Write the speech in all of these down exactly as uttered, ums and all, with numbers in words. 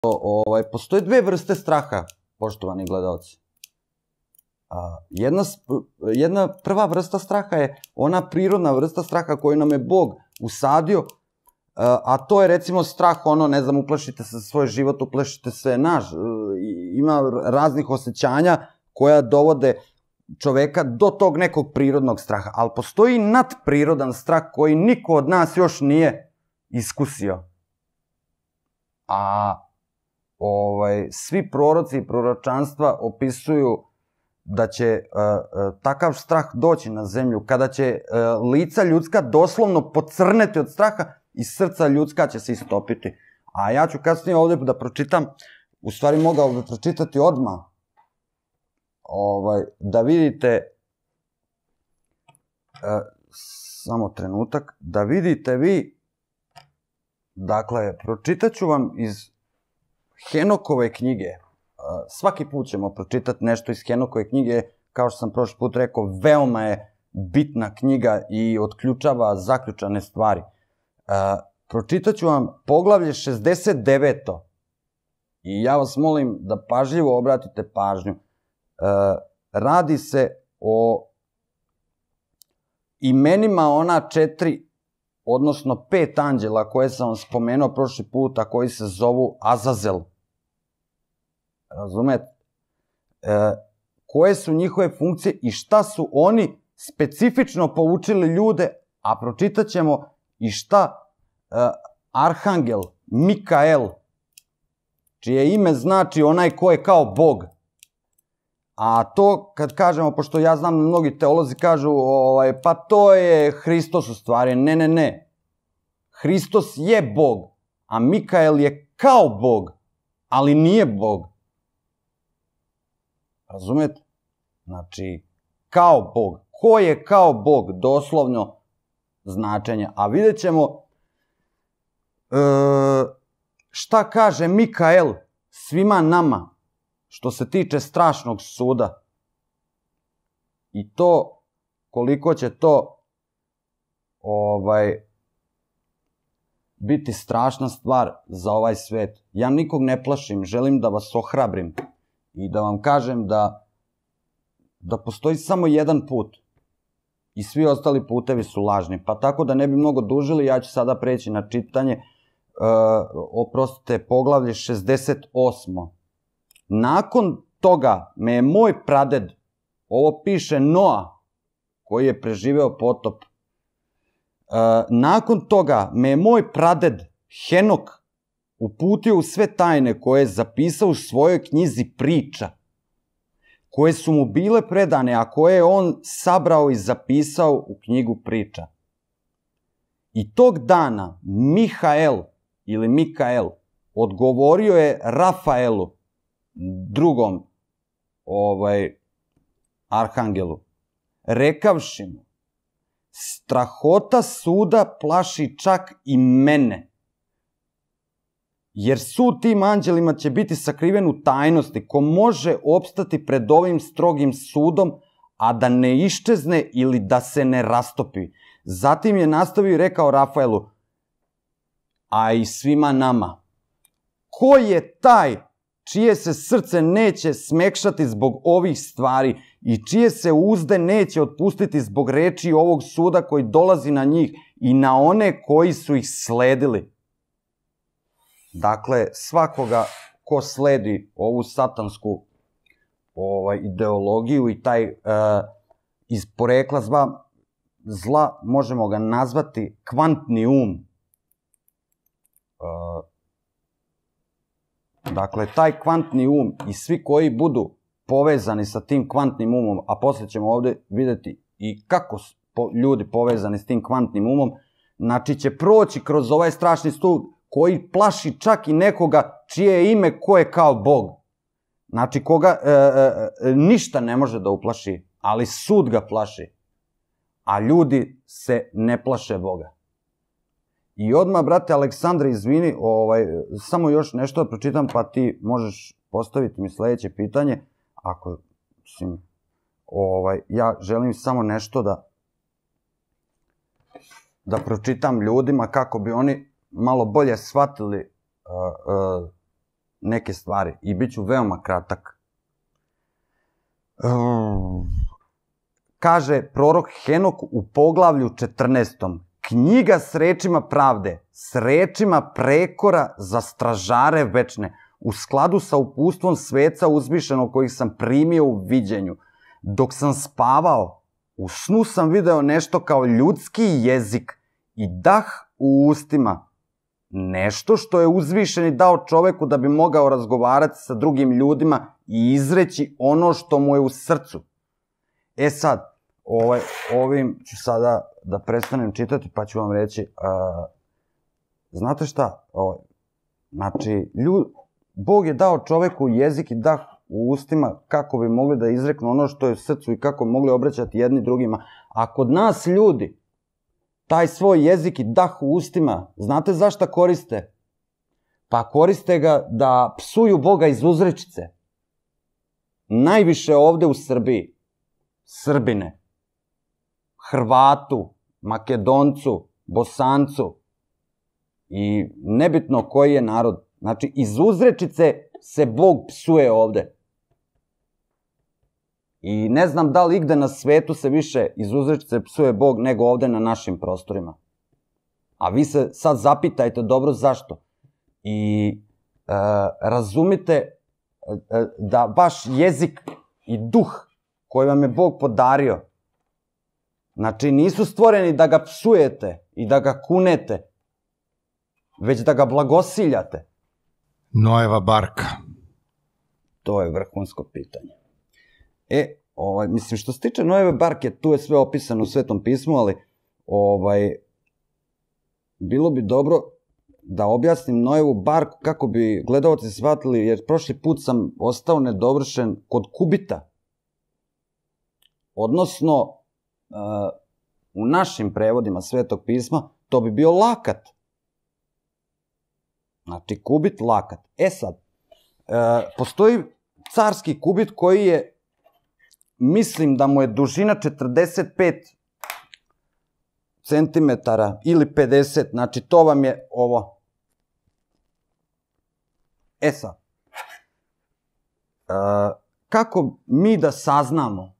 Ovaj, postoje dve vrste straha, poštovani gledalci. Jedna, jedna prva vrsta straha je ona prirodna vrsta straha koju nam je Bog usadio, a to je recimo strah, ono, ne znam, uplašite se svoj život, uplašite se naš. Ima raznih osjećanja koja dovode čoveka do tog nekog prirodnog straha, ali postoji nadprirodan strah koji niko od nas još nije iskusio. A ovaj, svi proroci i proročanstva opisuju da će uh, uh, takav strah doći na zemlju, kada će uh, lica ljudska doslovno pocrneti od straha i srca ljudska će se istopiti. A ja ću kasnije ovde da pročitam, u stvari mogao bi pročitati odmah, ovaj, da vidite, uh, samo trenutak, da vidite vi, dakle, pročitat ću vam iz Henokove knjige. Svaki put ćemo pročitati nešto iz Henokove knjige, kao što sam prošli put rekao, veoma je bitna knjiga i otključava zaključane stvari. Pročitat ću vam poglavlje šezdeset deveto i ja vas molim da pažljivo obratite pažnju. Radi se o imenima ona četiri, odnosno pet anđela koje sam vam spomenuo prošli put, a koji se zovu Azazel. Razumete? E, koje su njihove funkcije i šta su oni specifično poučili ljude, a pročitat ćemo i šta e, Arhangel Mikael, čije ime znači onaj ko je kao Bog. A to kad kažemo, pošto ja znam da mnogi teolozi kažu, ovaj, pa to je Hristos u stvari. Ne, ne, ne. Hristos je Bog, a Mikael je kao Bog, ali nije Bog. Razumete? Znači, kao Bog. Ko je kao Bog? Doslovno značenje. A vidjet ćemo e, šta kaže Mikael svima nama što se tiče strašnog suda. I to, koliko će to ovaj, biti strašna stvar za ovaj svet. Ja nikog ne plašim, želim da vas ohrabrim i da vam kažem da, da postoji samo jedan put i svi ostali putevi su lažni. Pa tako da ne bi mnogo dužili, ja ću sada preći na čitanje, uh, oprostite, poglavlje šezdeset osmo. Nakon toga me je moj praded, ovo piše Noa, koji je preživeo potop, uh, nakon toga me je moj praded Henok uputio u sve tajne koje je zapisao u svojoj knjizi priča, koje su mu bile predane, a koje je on sabrao i zapisao u knjigu priča. I tog dana Mihael ili Mikael odgovorio je Rafaelu, drugom ovaj, arhangelu, rekavši mu, strahota suda plaši čak i mene, jer sud tim anđelima će biti sakriven u tajnosti, ko može opstati pred ovim strogim sudom, a da ne iščezne ili da se ne rastopi. Zatim je nastavio i rekao Rafaelu, a i svima nama, ko je taj čije se srce neće smekšati zbog ovih stvari i čije se uzde neće otpustiti zbog reči ovog suda koji dolazi na njih i na one koji su ih sledili. Dakle, svakoga ko sledi ovu satansku ovaj, ideologiju i taj uh, iz porekla zla, zla, možemo ga nazvati kvantni um. Uh, dakle, taj kvantni um i svi koji budu povezani sa tim kvantnim umom, a poslije ćemo ovde vidjeti i kako su ljudi povezani s tim kvantnim umom, znači će proći kroz ovaj strašni sud koji plaši čak i nekoga čije je ime ko je kao Bog. Znači, koga e, e, ništa ne može da uplaši, ali sud ga plaši. A ljudi se ne plaše Boga. I odmah, brate Aleksandre, izvini, ovaj, samo još nešto da pročitam, pa ti možeš postaviti mi sljedeće pitanje. Ako, sim, ovaj, ja želim samo nešto da da pročitam ljudima kako bi oni malo bolje shvatili uh, uh, neke stvari i bit ću veoma kratak. Kaže prorok Henok u poglavlju četrnaestom. Knjiga s rečima pravde, s rečima prekora za stražare večne, u skladu sa upustvom sveca uzvišenog kojih sam primio u viđenju. Dok sam spavao, u snu sam video nešto kao ljudski jezik i dah u ustima. Nešto što je uzvišeni dao čoveku da bi mogao razgovarati sa drugim ljudima i izreći ono što mu je u srcu. E sad, ovaj, ovim ću sada da prestanem čitati pa ću vam reći, uh, znate šta, ovaj, znači, ljud, Bog je dao čoveku jezik i dah u ustima kako bi mogli da izreknu ono što je u srcu i kako bi mogli obraćati jedni drugima. A kod nas ljudi, taj svoj jezik i dah u ustima, znate zašto koriste? Pa koriste ga da psuju Boga iz uzrečice. Najviše ovde u Srbiji. Srbine, Hrvatu, Makedoncu, Bosancu i nebitno koji je narod. Znači, iz uzrečice se Bog psuje ovde. I ne znam da li igde na svetu se više iz uzrečice psuje Bog nego ovde na našim prostorima. A vi se sad zapitajte dobro zašto. I e, razumite e, da vaš jezik i duh koji vam je Bog podario, znači nisu stvoreni da ga psujete i da ga kunete, već da ga blagosiljate. Noeva barka. To je vrhunsko pitanje. E, ovaj, mislim, što se tiče Noeve barke, tu je sve opisano u Svetom pismu, ali ovaj, bilo bi dobro da objasnim Noevu barku kako bi gledaoci shvatili, jer prošli put sam ostao nedovršen kod kubita. Odnosno, uh, u našim prevodima Svetog pisma, to bi bio lakat. Znači, kubit, lakat. E sad, uh, postoji carski kubit koji je, mislim da mu je dužina četrdeset pet centimetara ili pedeset, znači to vam je ovo. E sad, uh, kako mi da saznamo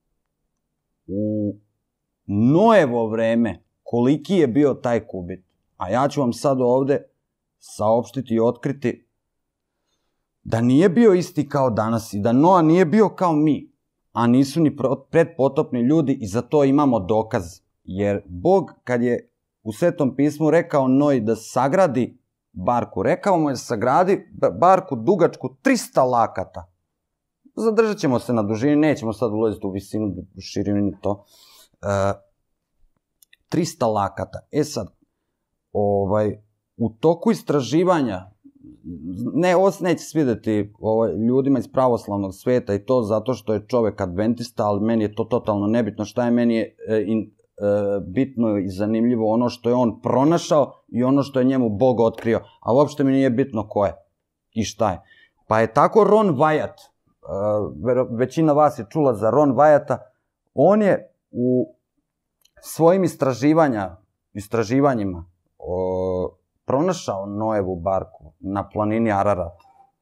u Noevo vreme koliki je bio taj kubit? A ja ću vam sad ovde saopštiti i otkriti da nije bio isti kao danas i da Noa nije bio kao mi, a nisu ni predpotopni ljudi i za to imamo dokaz. Jer Bog kad je u Svetom pismu rekao Noji da sagradi barku, rekao mu je sagradi barku dugačku trista lakata. Zadržat ćemo se na dužini, nećemo sad ulaziti u visinu, u širinu to. E, trista lakata. E sad, ovaj, u toku istraživanja, ne, ovo se neće svideti ovaj, ljudima iz pravoslavnog sveta i to zato što je čovek adventista, ali meni je to totalno nebitno. Šta je meni je e, in, e, bitno i zanimljivo ono što je on pronašao i ono što je njemu Bog otkrio, a uopšte mi nije bitno ko je i šta je. Pa je tako Ron Wyatt, većina vas je čula za Ron Wyatta, on je u svojim istraživanja, istraživanjima o, pronašao Noevu barku na planini Ararat.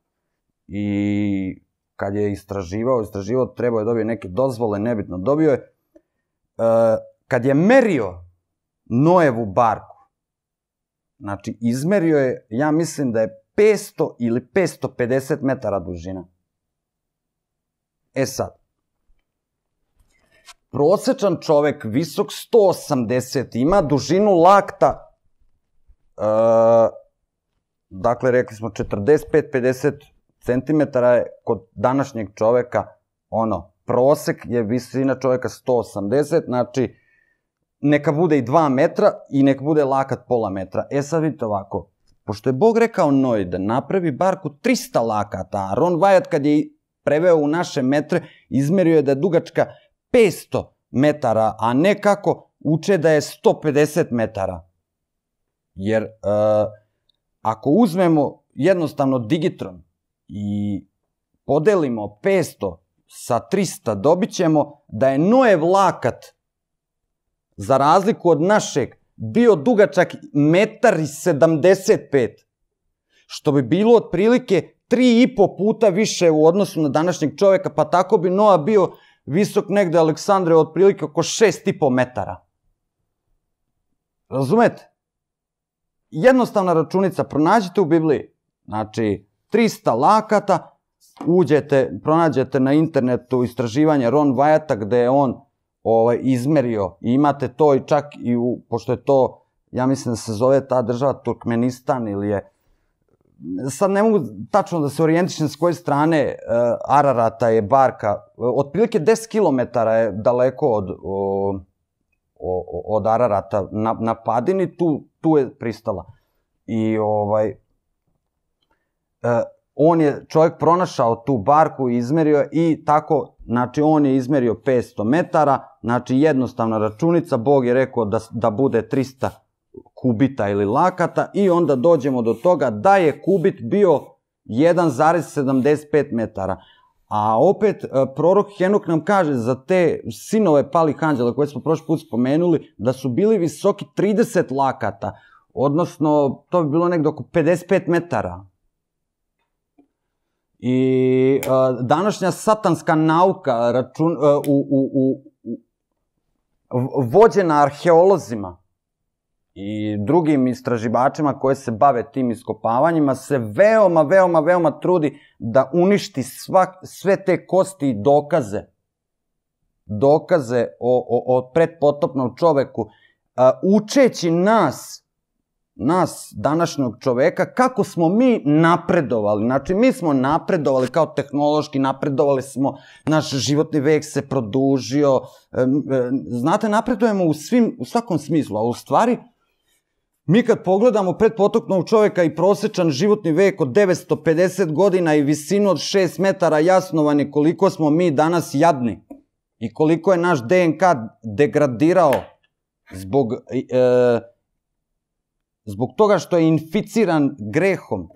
I kad je istraživao, istraživao, trebao je dobiti neke dozvole, nebitno. Dobio je, e, kad je merio Noevu barku, znači izmerio je, ja mislim da je petsto ili petsto pedeset metara dužina. E sad, prosečan čovek, visok sto osamdeset, ima dužinu lakta, e, dakle, rekli smo četrdeset pet do pedeset centimetara je kod današnjeg čoveka, ono, prosek je visina čoveka sto osamdeset, znači, neka bude i dva metra i neka bude lakat pola metra. E sad vidite ovako, pošto je Bog rekao Noji da napravi barku trista lakata, a Ron Wyatt kad je preveo u naše metre, izmerio je da je dugačka petsto metara, a ne kako uče da je sto pedeset metara. Jer e, ako uzmemo jednostavno digitron i podelimo petsto sa trista, dobit ćemo da je Noev lakat, za razliku od našeg, bio dugačak metar i sedamdeset pet, što bi bilo otprilike tri i po puta više u odnosu na današnjeg čoveka, pa tako bi Noa bio visok negde Aleksandre otprilike oko šest i po metara. Razumete? Jednostavna računica, pronađite u Bibliji, znači trista lakata, uđete, pronađete na internetu istraživanje Ron Wyatta gde je on ovaj, izmerio i imate to i čak i u, pošto je to, ja mislim da se zove ta država Turkmenistan ili je, sad ne mogu tačno da se orijentišem s koje strane uh, Ararata je barka, otprilike deset kilometara je daleko od, o, o, od Ararata na, na padini, tu, tu je pristala. I ovaj, uh, on je čovjek pronašao tu barku i izmerio i tako, znači on je izmerio petsto metara, znači jednostavna računica, Bog je rekao da, da bude trista kubita ili lakata i onda dođemo do toga da je kubit bio jedan zarez sedamdeset pet metara. A opet, prorok Henok nam kaže za te sinove palih anđela koje smo prošli put spomenuli, da su bili visoki trideset lakata, odnosno to bi bilo negdje oko pedeset pet metara. I uh, današnja satanska nauka račun, uh, u, u, u, u, vođena arheolozima i drugim istraživačima koji se bave tim iskopavanjima se veoma, veoma, veoma trudi da uništi svak, sve te kosti i dokaze. Dokaze o, o, o predpotopnom čoveku, uh, učeći nas, nas, današnjog čoveka, kako smo mi napredovali. Znači, mi smo napredovali kao tehnološki, napredovali smo, naš životni vek se produžio. Znate, napredujemo u, svim, u svakom smislu, a u stvari, mi kad pogledamo predpotopnog čoveka i prosečan životni vek od devetsto pedeset godina i visinu od šest metara, jasno vam je koliko smo mi danas jadni i koliko je naš D N K degradirao zbog... E, zbog toga što je inficiran grehom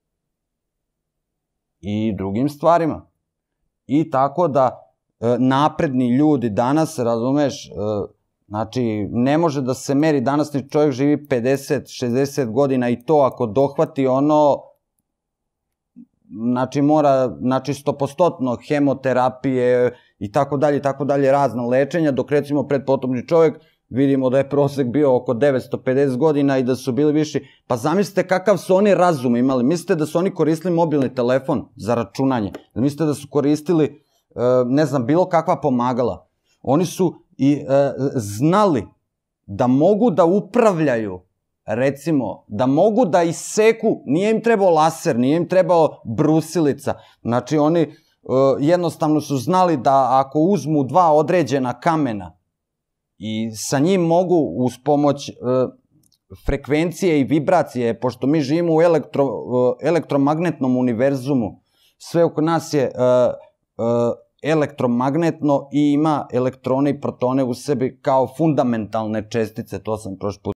i drugim stvarima. I tako da e, napredni ljudi danas, razumeš, e, znači ne može da se meri, danasni čovjek živi pedeset šezdeset godina i to ako dohvati ono, znači mora, znači stopostotno hemoterapije i tako dalje, i tako dalje, razna lečenja, dok recimo predpotopni čovjek vidimo da je prosek bio oko devetsto pedeset godina i da su bili viši. Pa zamislite kakav su oni razum imali. Mislite da su oni koristili mobilni telefon za računanje? Mislite da su koristili, ne znam, bilo kakva pomagala? Oni su i znali da mogu da upravljaju, recimo, da mogu da iseku, nije im trebao laser, nije im trebao brusilica. Znači oni jednostavno su znali da ako uzmu dva određena kamena i sa njim mogu uz pomoć e, frekvencije i vibracije, pošto mi živimo u elektro, e, elektromagnetnom univerzumu, sve oko nas je e, e, elektromagnetno i ima elektrone i protone u sebi kao fundamentalne čestice, to sam prošli put